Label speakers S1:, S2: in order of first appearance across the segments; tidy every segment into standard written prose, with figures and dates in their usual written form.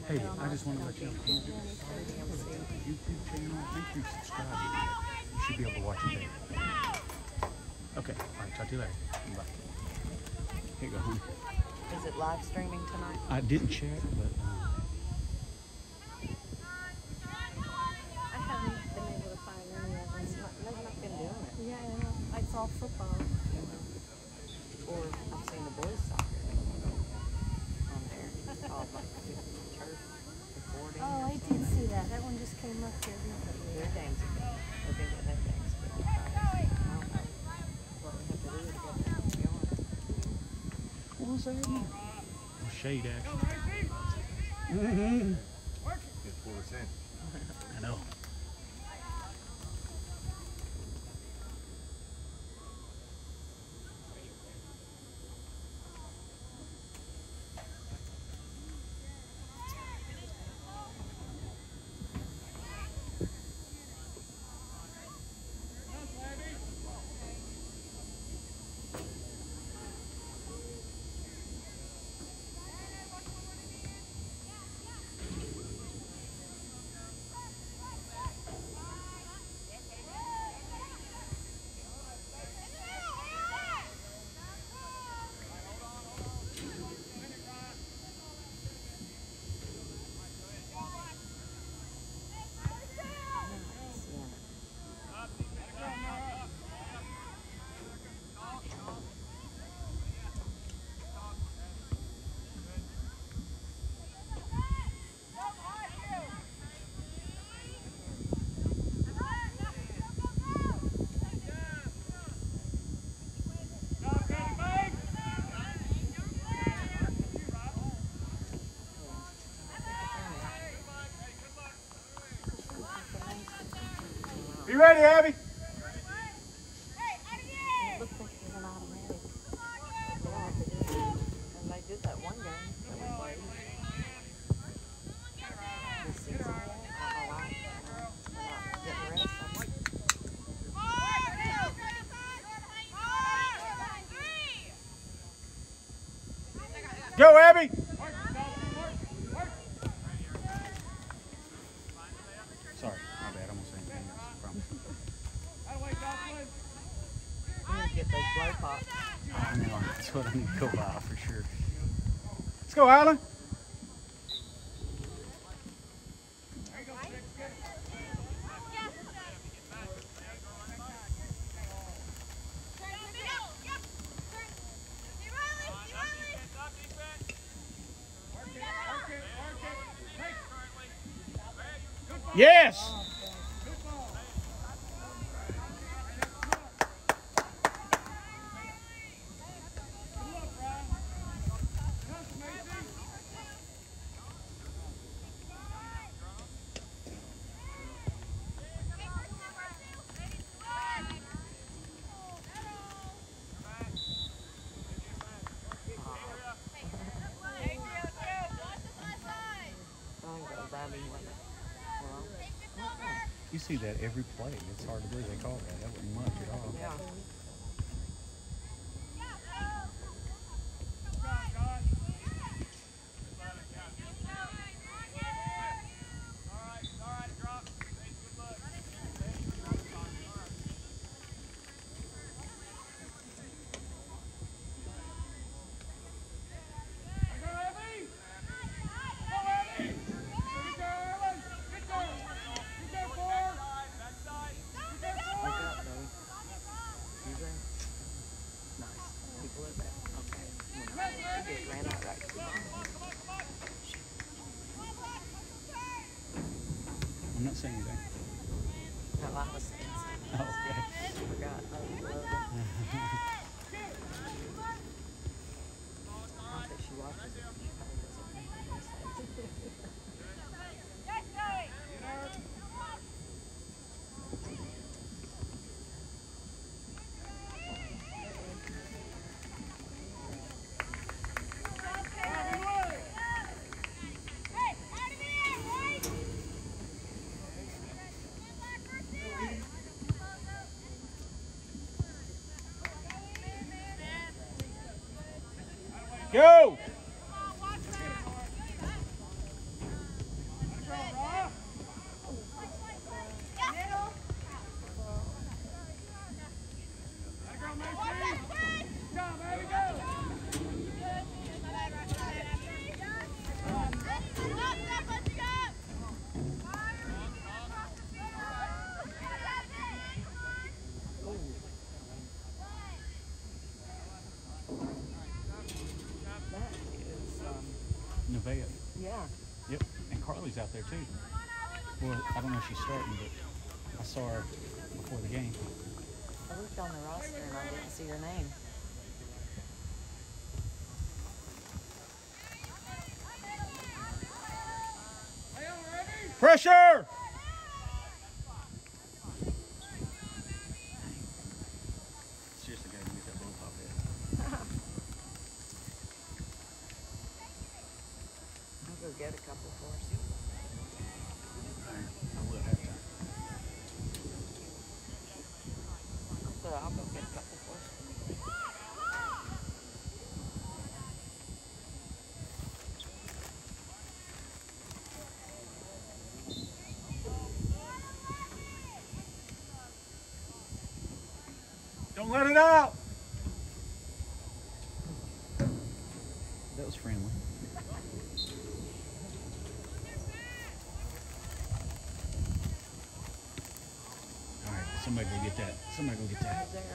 S1: Hey, I just want to let you know, YouTube channel, make sure you subscribe to it. You should be able to watch it there. Okay, all right, talk to you later. Bye. Here you go, honey.
S2: Is it live streaming tonight?
S1: I didn't check, but
S3: I haven't been able to find any of them.
S2: They've not been doing it.
S3: Yeah, I saw football.
S2: Or I've seen the boys soccer on there. It's called like turf recording.
S3: Oh, I did see that. That one just came up here.
S2: Their games have been. They've been getting their games, but I don't know what we have to do to get them to be on.
S1: what was that? Shade action.
S4: Just pull us in.
S1: I know.
S4: You ready, Abby?
S3: It looked like it was an automatic.
S2: And they did that one game that we played this season. I don't know why. They're not getting rest. I'm like,
S4: Go, Abby!
S1: Sorry, my bad. I'm gonna say anything else. I promise.
S2: we need to get those blow pops.
S1: I know, that's what I need to go by for sure.
S4: Let's go, Alan. Yes!
S1: You see that every play. It's hard to believe they call that. That wasn't much at all.
S2: Yeah.
S1: I'm not saying anything.
S2: No, I was saying something.
S1: Oh, okay.
S2: I forgot. I don't think she watches it. She probably
S4: Go!
S2: Yeah.
S1: Yep. And Carly's out there too. Well, I don't know if she's starting, but I saw her before the game.
S2: I looked on the roster and I didn't see her name.
S4: Pressure!
S1: Seriously, gotta get that bull pop head.
S2: I'll go get a couple for us.
S1: I will have time.
S2: So I'll go get a couple for us.
S4: Don't let it out!
S1: That was friendly. All right, somebody go get that. Somebody go get that.
S2: Right there.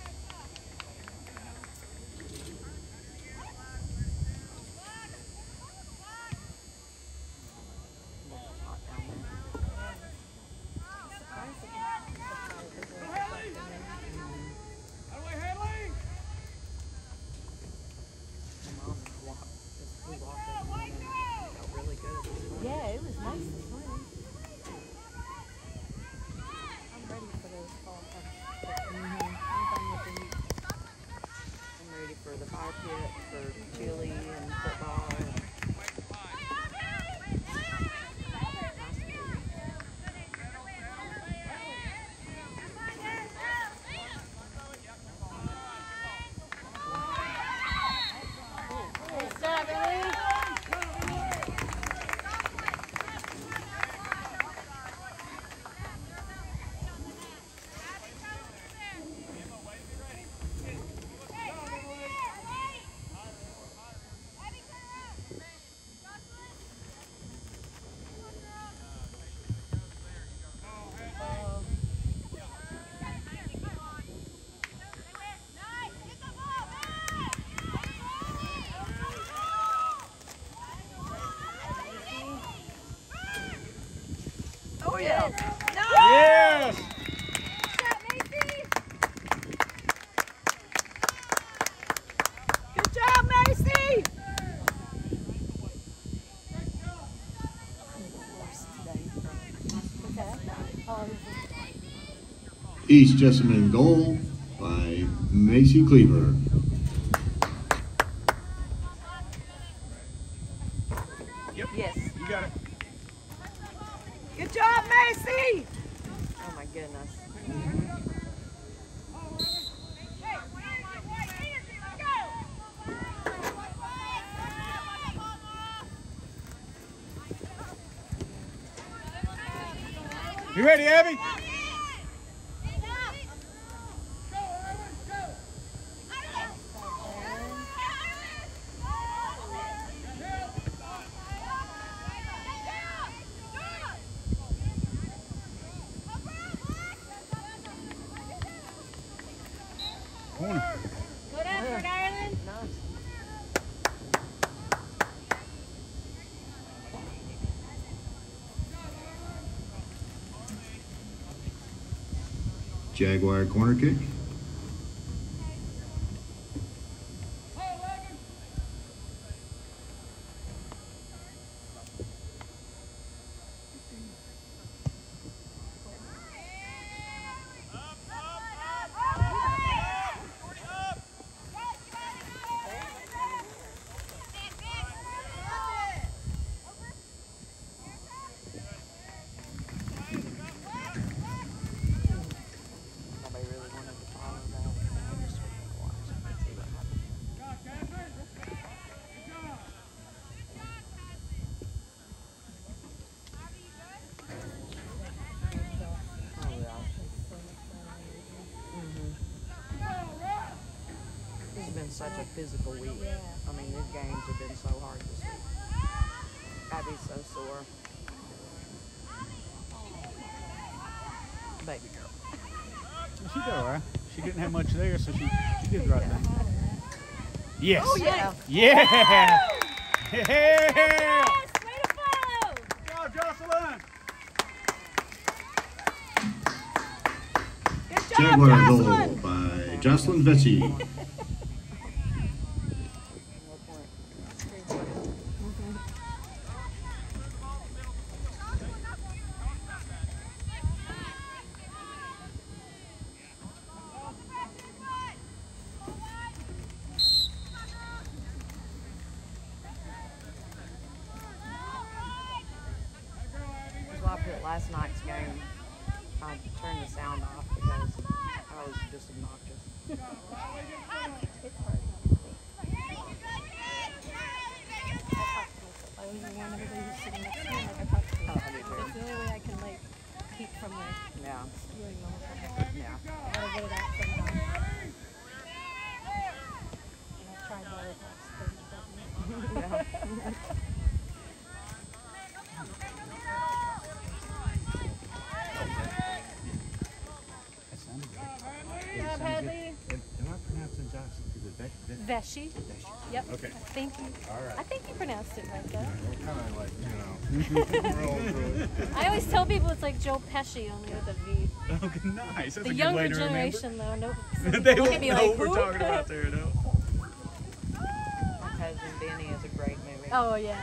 S2: Hot down there. My mom walked, we walked it and it felt really good this morning.
S3: Yeah, it was nice this morning. I'm ready for those fall temperatures. I'm done with the heat.
S2: I'm ready for the fire pit, for chili and football. And oh yeah!
S4: Yes!
S2: Good job, Macy!
S5: East Jessamine goal by Macy Cleaver.
S1: Yep.
S2: Yes.
S1: You got it.
S2: Good job, Macy! Oh my goodness.
S4: You ready, Abby? Corner.
S3: Good effort, Ireland.
S2: Nice.
S5: Jaguar corner kick.
S2: Nobody really wanted to follow that. I just wanted to watch and see what happened. Oh yeah. This has been such a physical week.
S3: Yeah.
S2: I mean, these games have been so hard this week. Abby's so sore. Baby girl.
S1: She did all right. She didn't have much there, so she did the right thing. Yes.
S2: Oh yeah.
S1: Yeah. Yeah.
S5: Jaguar goal by Jocelyn Vetchi.
S2: Last night's game, I turned the sound off because I was just obnoxious.
S3: It's hard. I always want everybody who's sitting next to me, like I talk to them.
S2: Oh, I do too.
S3: That's the only way I can like keep from like
S2: Yeah,
S3: spewing the whole time.
S2: yeah.
S3: I gotta get it out somehow. And I've tried all the past 30
S2: Yeah.
S1: That sounded good.
S3: Good job, Hadley.
S1: Am I pronouncing Johnson? Is it
S3: Veshi. Yep.
S1: Okay.
S3: Thank you.
S1: All right.
S3: I think you pronounced it right, though.
S4: Kind of like, rolling through it.
S3: I always tell people it's like Joe Pesci, only with a V.
S1: Okay, nice. That's
S3: The
S1: a good
S3: younger
S1: way to
S3: generation, though, no.
S1: remember. They
S3: look
S1: won't
S3: at me
S1: know
S3: like,
S1: what we're
S3: who?
S1: talking about there, no.
S2: My Cousin Benny is a great movie.
S3: Oh, yeah.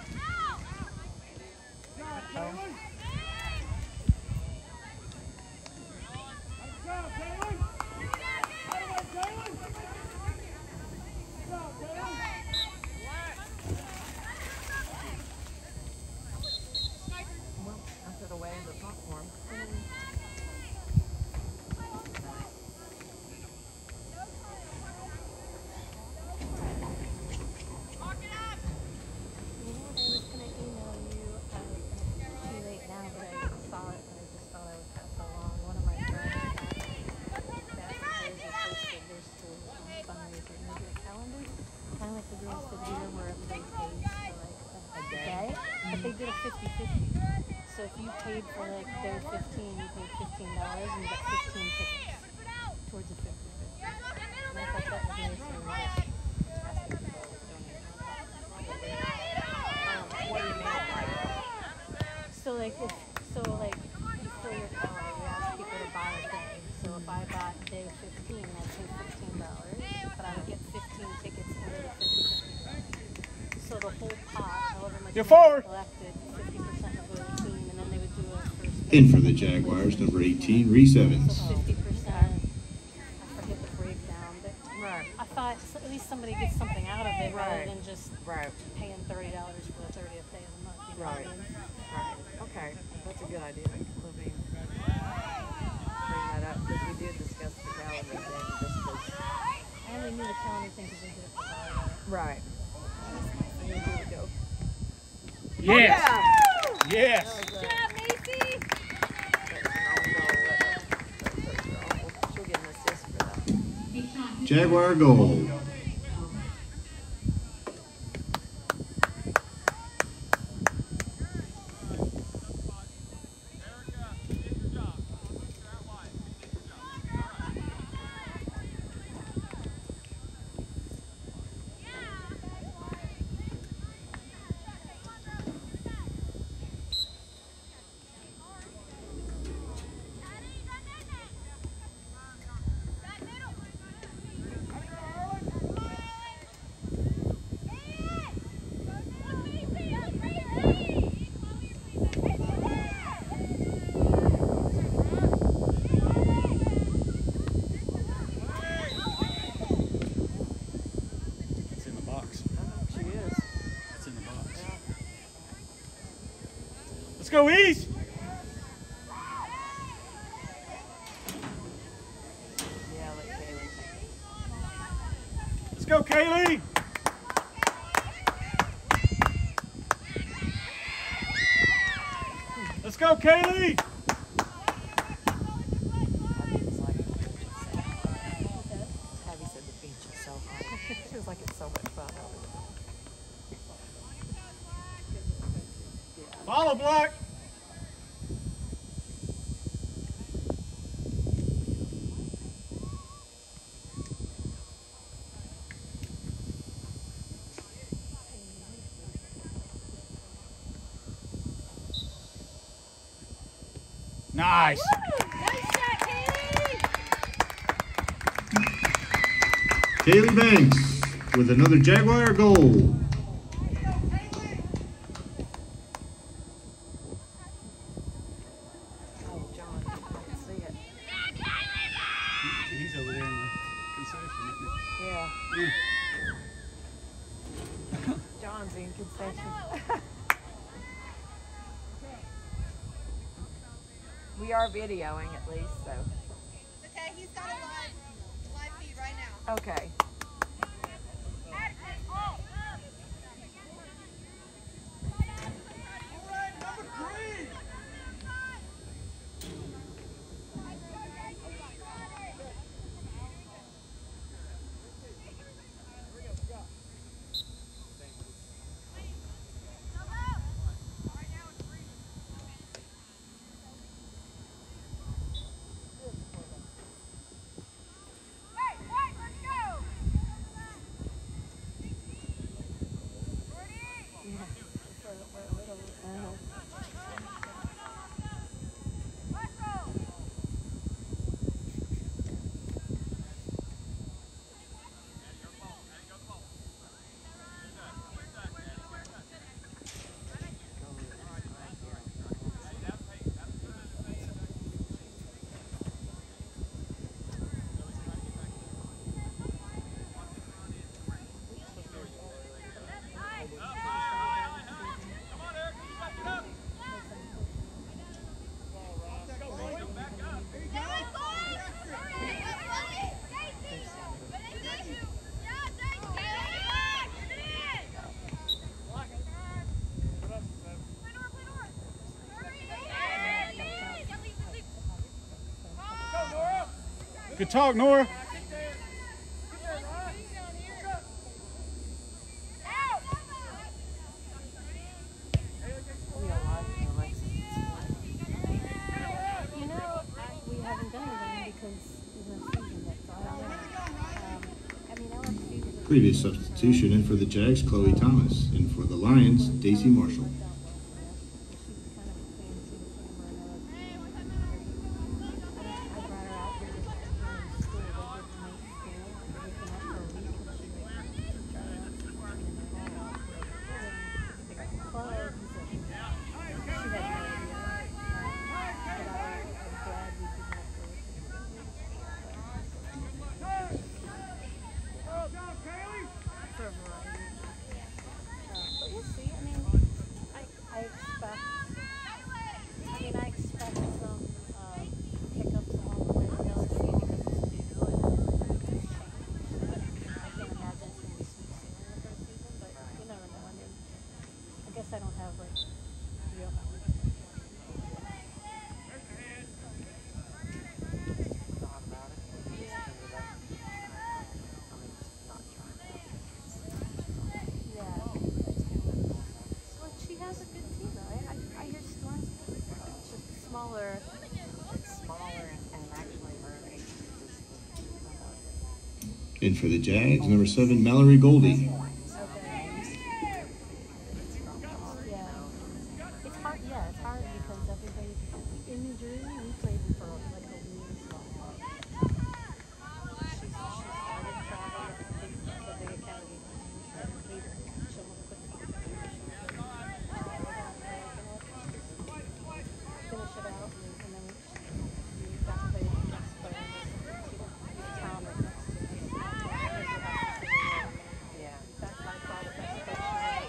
S2: Well, I put away the popcorn.
S3: You know what, I was gonna email you, it's too late now, but I saw it and I just thought I would pass it along. One of my friends that Jersey posted their school fundraiser and they do a calendar, kind of like the girls did here where everybody pays for like a day, but they did a 50-50. So if you paid for like their 15, you paid $15 and you got 15 tickets towards a 50-50. And I thought that was nice and just asking people to donate.
S2: What do you mean?
S3: So like if you fill your calendar, you ask people to buy a day. So if I bought day 15, I'd pay $15, but I would get 15 tickets into the 50-50. So the whole pot, however much
S4: You're
S3: money
S4: forward.
S3: collected, 50% would go to the team, and then they would do a first
S5: In
S3: place,
S5: for the
S3: second place,
S5: Jaguars,
S3: and
S5: number 18, Reese Evans.
S3: so 50%. I forget the breakdown, but
S2: Right,
S3: I thought at least somebody gets something out of it rather
S2: Right.
S3: than just
S2: right,
S3: paying $30 for the 30th day of the month. You know what I
S2: Right.
S3: mean?
S2: right. Okay, that's a good idea. Let me bring that up because we did discuss the calendar thing just because.
S3: I only knew the calendar thing because they did it for volleyball.
S2: Right. And then here we go.
S4: Yes.
S2: Yeah!
S4: Yes.
S2: That was,
S3: Good job, Macy!
S2: that was an own goal. She'll get an assist for that.
S5: Jaguar goal.
S1: It's in the box.
S2: She is.
S1: It's in the box.
S4: Let's go, East.
S2: Yeah, let Kaylee take it.
S4: Let's go, Kaylee. Let's go, Kaylee.
S2: Abby was like, Abby said the beach is so hot. She was like, it's so much fun over there.
S4: Follow, Black. Nice.
S3: Nice shot, Kaylee!
S5: Kaylee Banks with another Jaguar goal.
S2: Oh, John, I can see it.
S1: He's over there in the concession, isn't
S2: Yeah,
S1: he?
S2: John's in concession. We are videoing at least, so.
S6: Okay, he's got a live feed right now.
S2: Okay.
S4: Good talk, Nora.
S3: You know, we haven't done anything because there's no season yet, so I don't know. I mean, LSU is a
S5: Previous substitution in for the Jags, Chloe Thomas. In for the Lions, Daisy Marshall.
S3: I don't have like real yeah. Well, she has a good team though. I hear Storm's it's just smaller.
S2: It's smaller and actually her age is
S5: In for the Jags, number 7, Mallory Goldie.
S3: It's hard, yeah, it's hard because everybody in New Jersey, we played for like a really small club. She started traveling, I think, the big academy. She started catering. She almost quit the competition. Finish it out, and then we got to play the next player. Tom right next to me.
S2: yeah.
S3: That's my fault. That's the coach.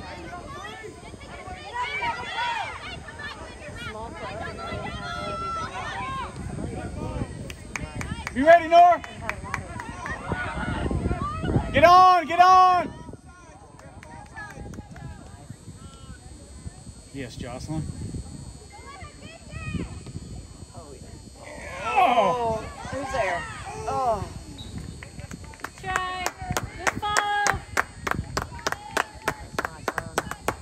S3: Small club, and they have all these
S4: You ready, Nora? Get on, get on. Yes, Jocelyn.
S2: Oh, yeah.
S4: Oh.
S2: Who's there? Oh.
S3: try. Good follow.
S2: That's my son.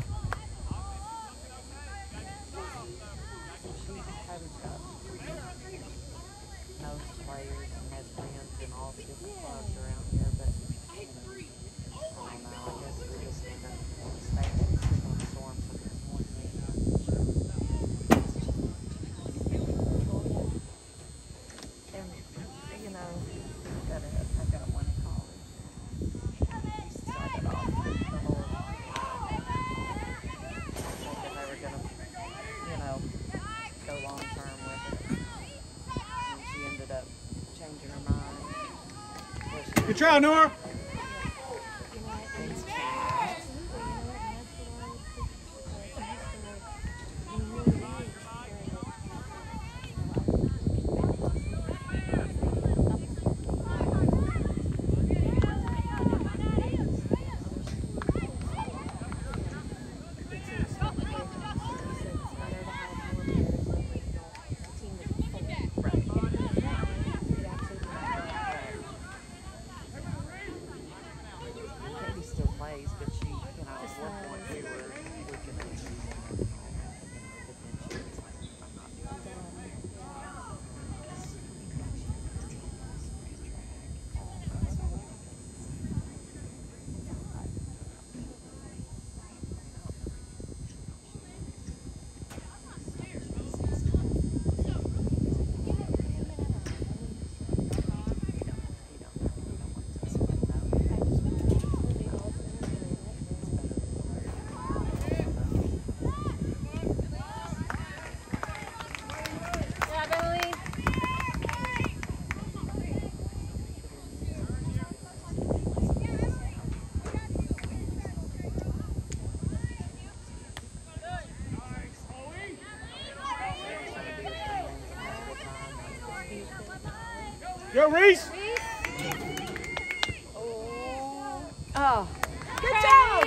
S2: She's got most players and has friends in all the different clubs around here, but I don't know. I guess we just need to stay focused on the Storm for this one meeting. And, you know, I've got one in college.
S4: Good try, Nora.
S2: Katie still plays, but she, you know, at one point we were looking at she's on and all that, you know, but then she was like, I'm not doing that.
S4: Go, Reese.
S2: Oh, good job!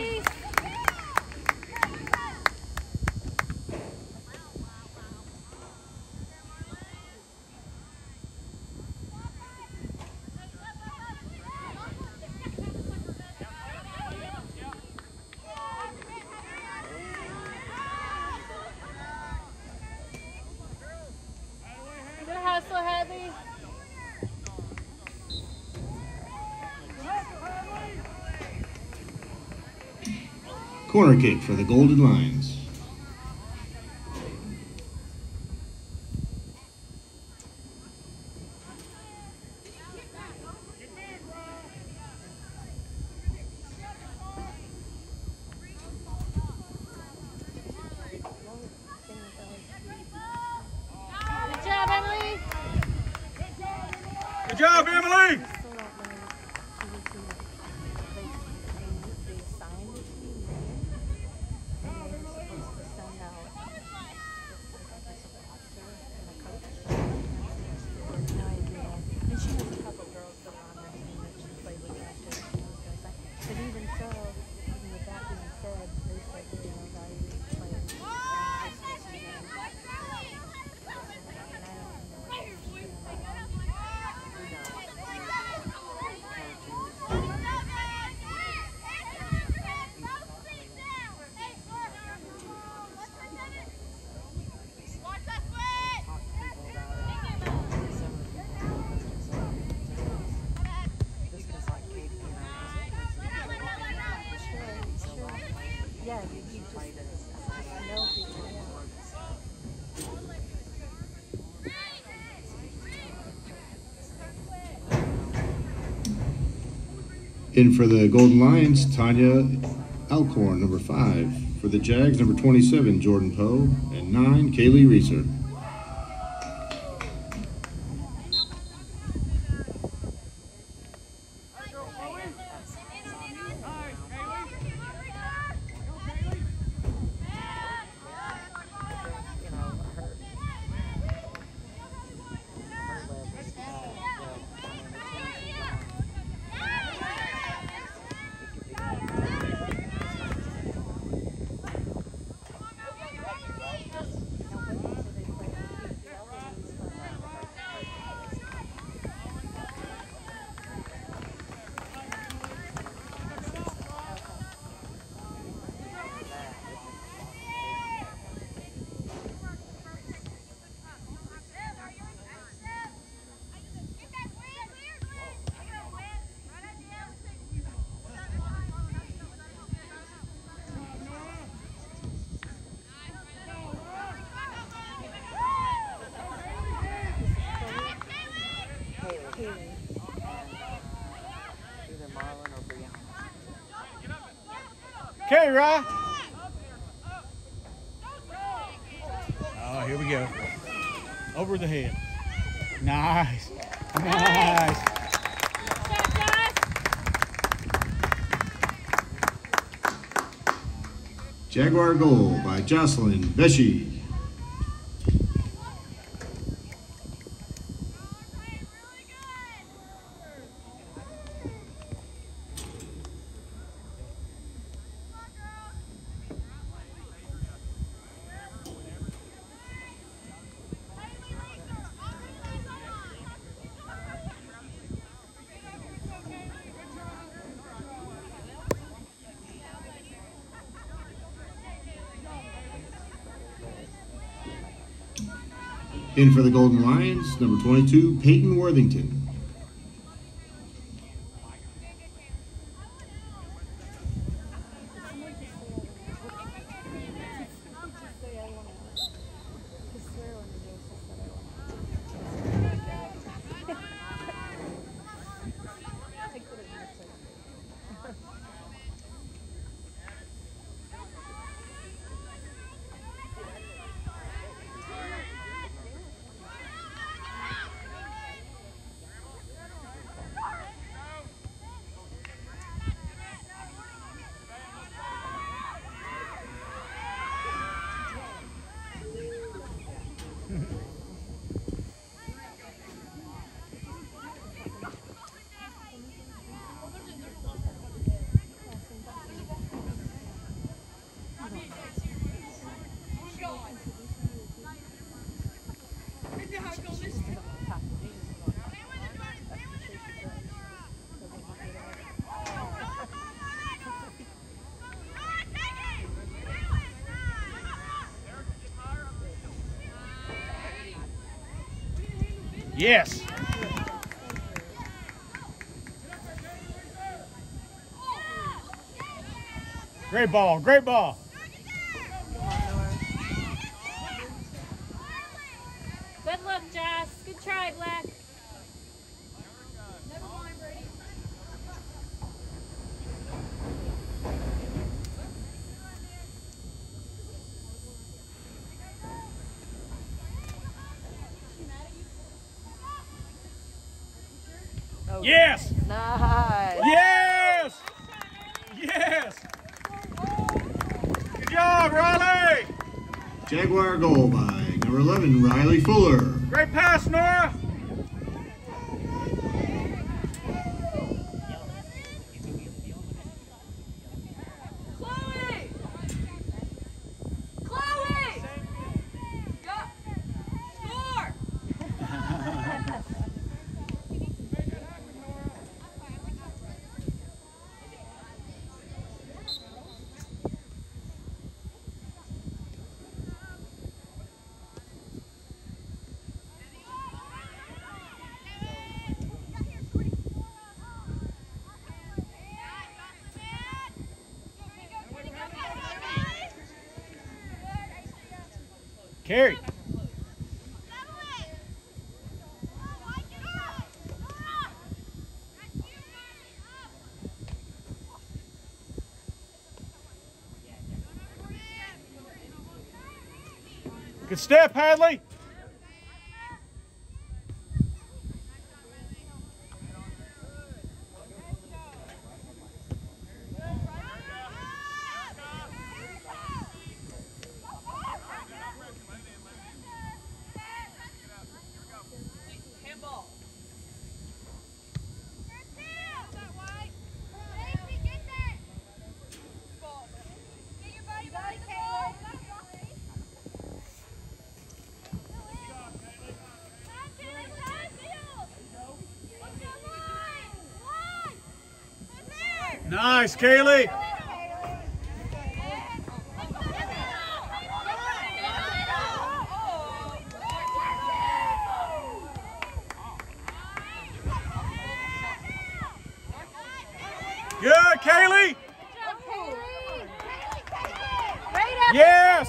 S3: Good hustle, Hadley.
S5: Corner kick for the Golden Lions.
S3: Good job, Emily.
S4: Good job, Emily.
S3: Yeah, you just know people.
S5: In for the Golden Lions, Tanya Alcorn, number 5. For the Jags, number 27, Jordan Poe. And 9, Kaylee Reeser.
S2: Either Marlon or Brianna.
S4: Okay, Rye. Oh, here we go. Over the head. Nice. Nice.
S3: Shot, guys.
S5: Jaguar goal by Jocelyn Vesey. In for the Golden Lions, number 22, Peyton Worthington.
S4: Yes. Great ball, great ball.
S3: Good look, Joss. Good try, Black.
S4: Yes.
S2: Nice.
S4: Yes. Yes. Good job, Riley.
S5: Jaguar goal by number 11, Riley Fuller.
S4: Great pass, Nora. Carry. Good step, Hadley. Nice, Kaylee. Good, Kaylee. Yes.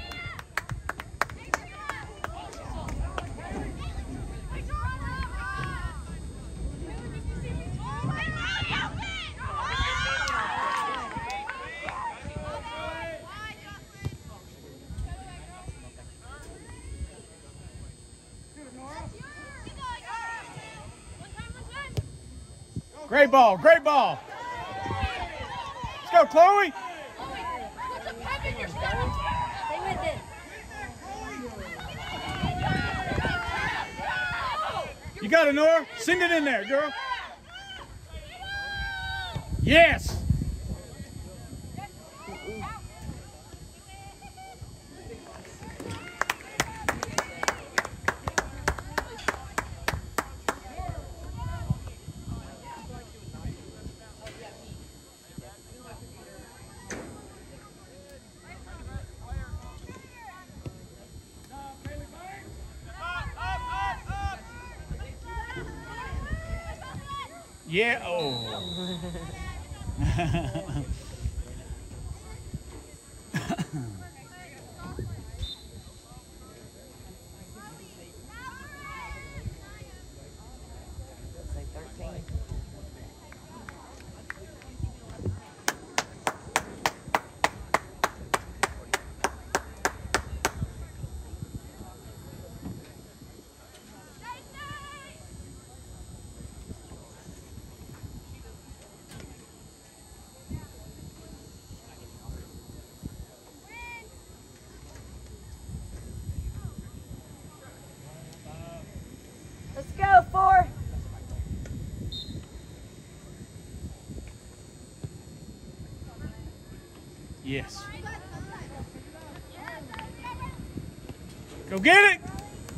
S4: Great ball, great ball. Let's go, Chloe. got it, Nora. Send it in there, girl. Yes. Yeah. Oh.
S2: Say 13.
S3: Let's go, 4.
S4: Yes. Go get it.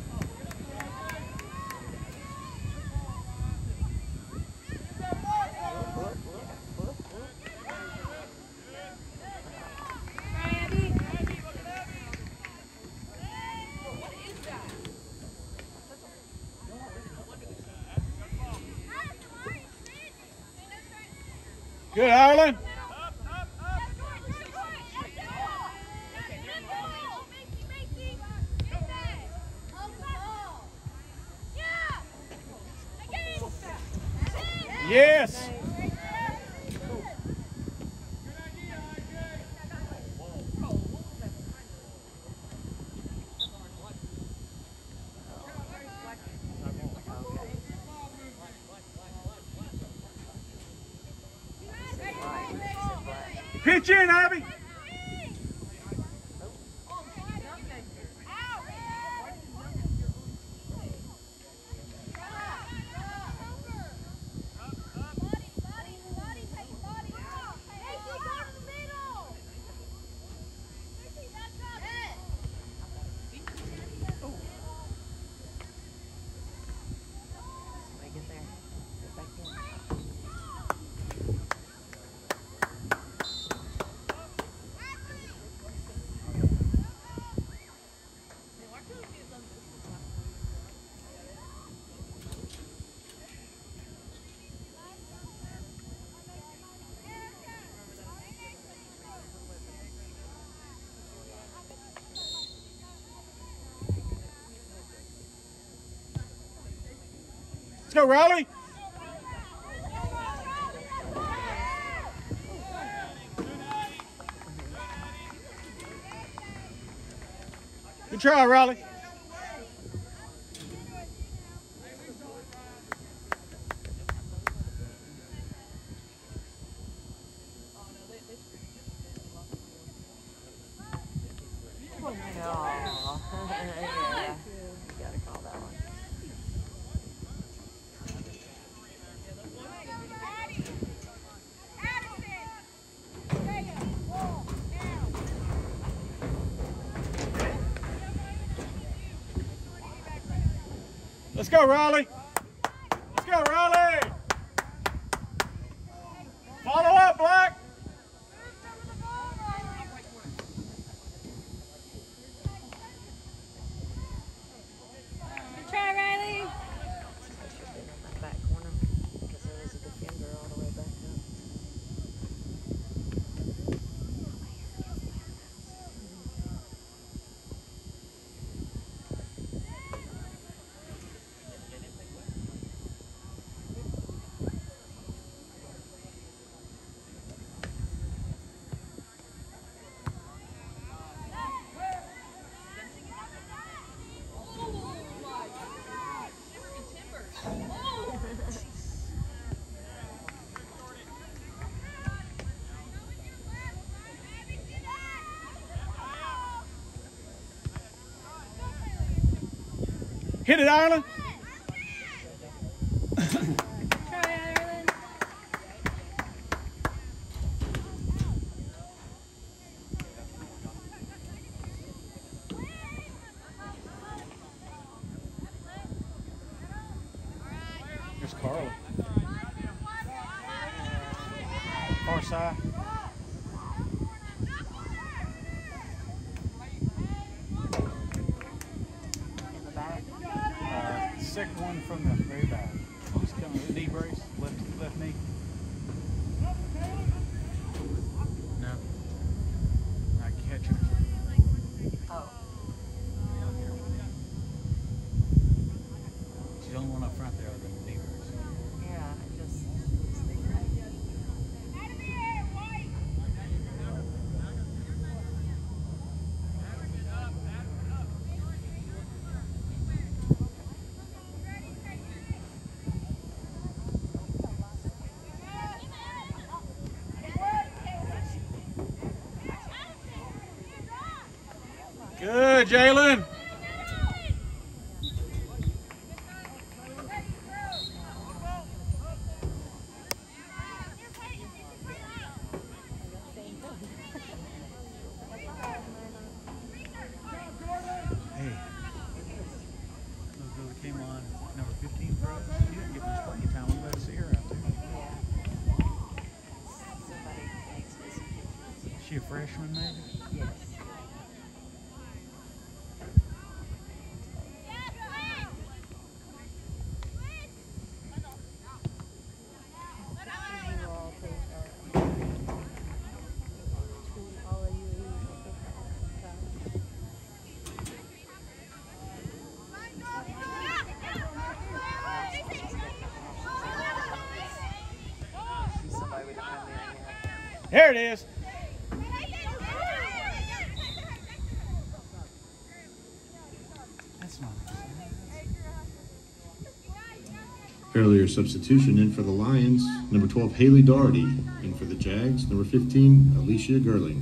S4: Good, Ireland. Yes. Pitch in, Abby.
S2: Somebody get there. Get back in.
S4: Let's go, Riley. Good try, Riley.
S2: Oh, yeah. You gotta call that one.
S4: Let's go, Riley. Let's go, Riley. Follow up, Black.
S3: Good try, Riley.
S2: I should have been in that back corner because there was a defender all the way back up.
S4: Hit it, Ireland.
S1: side.
S2: In the back.
S1: Second one from the very back. He's coming with a knee brace, left knee. No. Not catching.
S2: Oh.
S1: She's the only one up front there with a knee brace.
S2: Yeah, it just looks different.
S1: Good, Jalen. Hey, look who came on, number 15 for us. She didn't get much playing time. I'm glad to see her out there.
S2: Yeah. Somebody takes me some pictures.
S1: Is she a freshman, maybe?
S2: Yes.
S3: You all take all of you
S2: Somebody we don't have any yet.
S1: There it is. That's not
S5: Earlier substitution in for the Lions, number 12, Haley Doherty. In for the Jags, number 15, Alicia Gerling.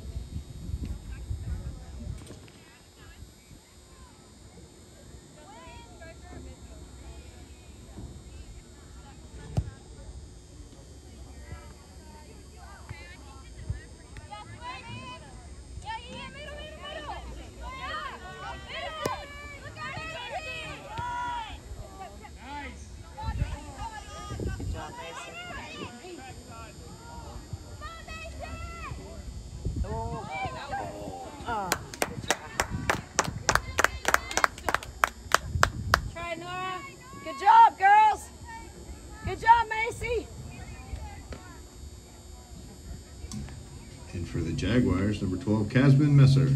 S2: Good job, Mason. Oh. Oh, good try.
S6: Try, Nora. Good job, girls. Good job, Macy.
S5: And for the Jaguars, number 12, Casman Messer.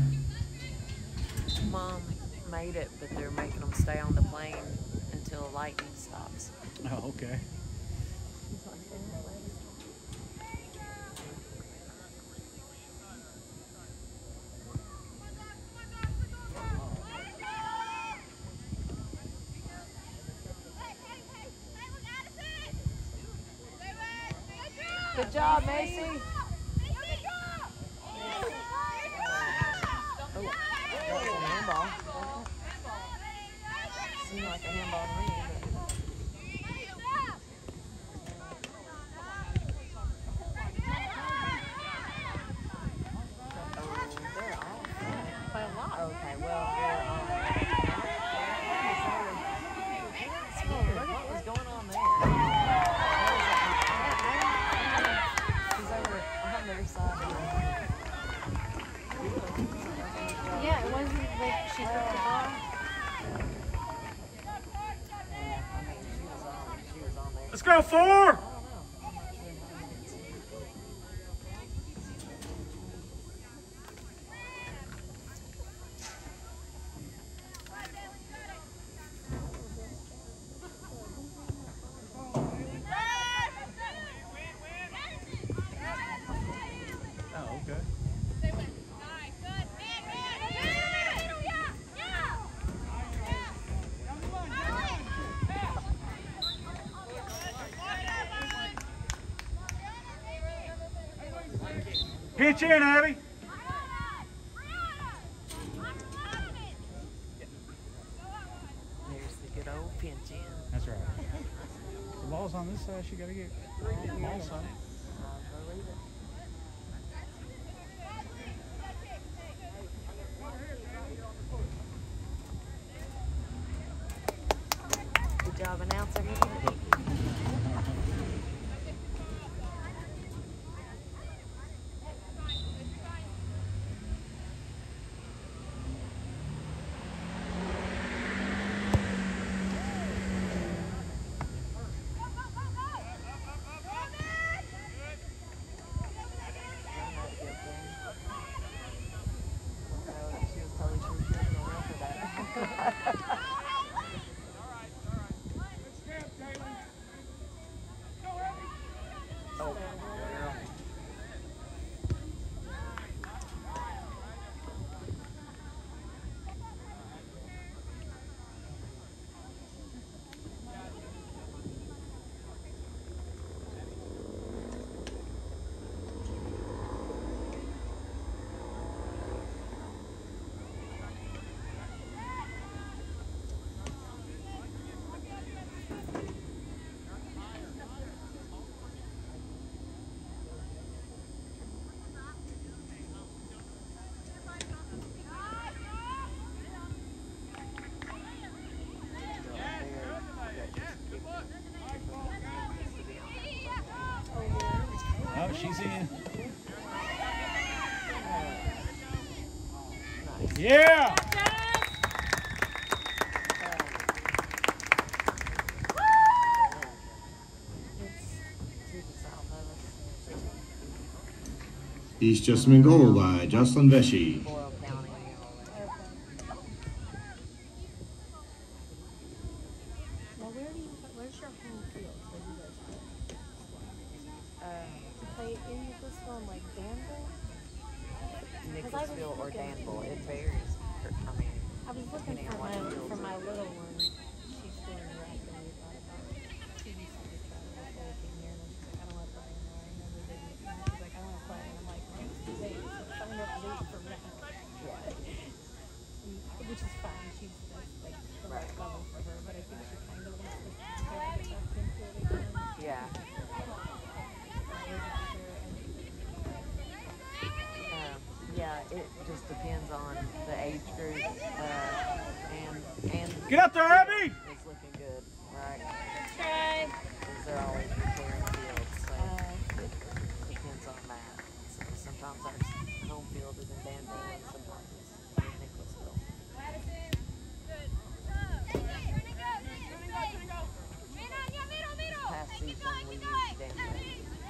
S2: Mom made it, but they're making them stay on the plane until lightning stops.
S1: Oh, okay.
S6: Good job, Macy.
S2: Oh, that was a handball. Seemed like a handball to me, but they're off.
S3: by a lot.
S2: Okay, well, they're off. What was going on there? Because they were on their side.
S3: Yeah, it wasn't like she took the ball.
S2: I mean, she was on there.
S1: Let's go, 4.
S2: I don't know.
S1: Oh, okay. Pitch in, Abby.
S2: There's the good old pinch in.
S1: That's right. The ball's on this side. She got to get the ball side.
S2: I believe it. Good job, announcer.
S4: Yeah.
S5: East Jessamine goal by Jocelyn Vesey.
S2: Boyle County.
S3: Now, where's your home field? So you guys play in this one like Danville?
S2: Nicholasville or Danville, it varies. I mean,
S3: I was looking
S2: depending on what fields
S3: for my
S2: it is.
S3: little one. She's doing rec, and we thought about she used to be traveling before we came here, and she's like, I don't want to play anymore. I never did. And she's like, I want to play, and I'm like, well, it's too late. So sign up late for rec. Which is fine. That's like the right level for her, but I think she kind of wants to try to get back into it again.
S2: Yeah. Yeah, it just depends on the age group, and
S4: Get up there, Abby!
S2: it's looking good, right?
S3: Try.
S2: Because they're always repairing fields, so it depends on that. So sometimes our home field is in Danville, and sometimes it's in Nicholasville. Past season, we used Danville.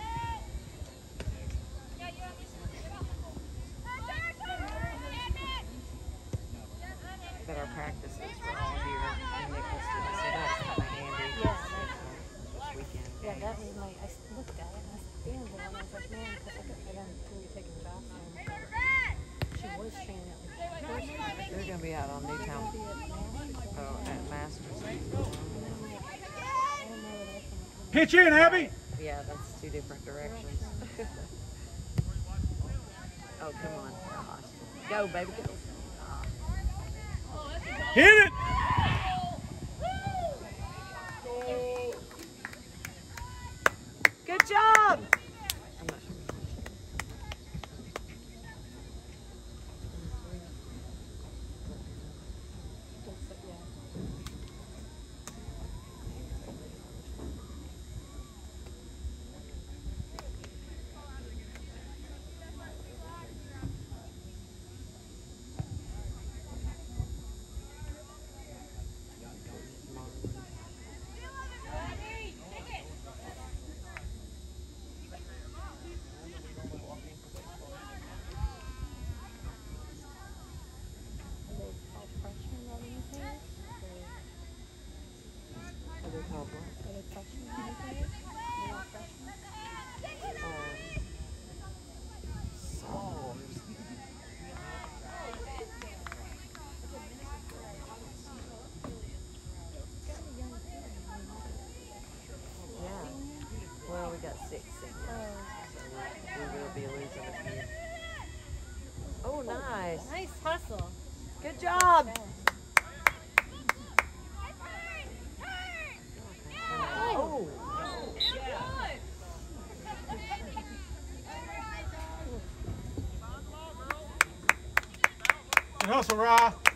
S2: But our practices were all here in Nicholasville, so that's kind of handy.
S3: Yeah,
S2: This weekend.
S3: yeah, that was my. I looked at it and I said, Danville, and I was like, man, because I didn't really take a job from her. She was training at like first grade.
S2: They're going to be out on Newtown.
S3: Be at Masters.
S2: Oh, at Masters.
S3: I don't know what else.
S4: Pitch in, Abby!
S2: Yeah, that's two different directions. Oh, come on. Gosh. Go, baby, go.
S4: Hit it!
S2: Good job! I'm not sure. Well, we got 6 seniors, so we will be losing a few. Oh, nice.
S3: Nice hustle.
S2: Good job. Oh.
S4: Good hustle, Rye.